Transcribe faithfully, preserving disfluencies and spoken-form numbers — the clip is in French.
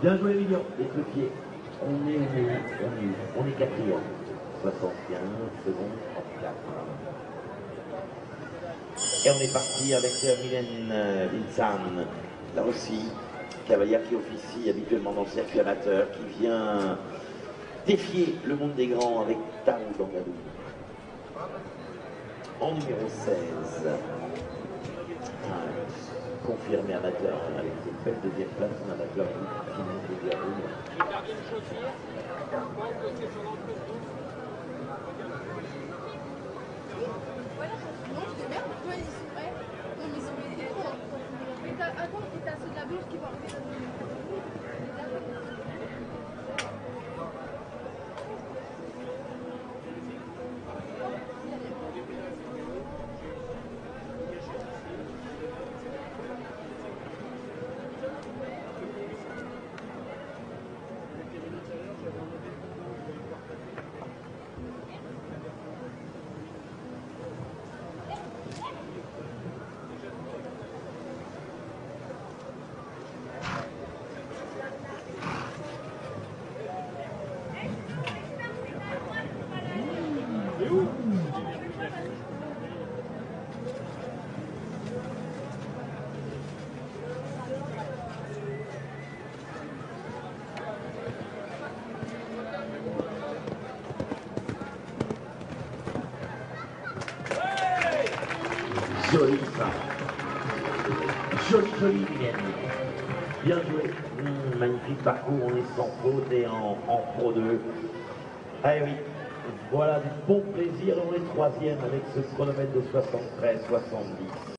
Bien joué, Mignon, les pieds. On est, on est, on est, on est quatrième. soixante-quinze secondes, trente-quatre. Et on est parti avec Mylène Vinsan, là aussi, cavalière qui officie habituellement dans le circuit amateur, qui vient défier le monde des grands avec Tao Dangadou. En numéro seize, un confirmé amateur avec une belle deuxième place en amateur qui monte de Garoud. Attends, et t'as ceux de la bouche qui vont arriver. Joli ça. Joli, joli, Mylène. Bien joué. Mmh, magnifique parcours, on est sans faute et en, en Pro deux. Ah oui, voilà du bon plaisir. On est troisième avec ce chronomètre de soixante-treize soixante-dix.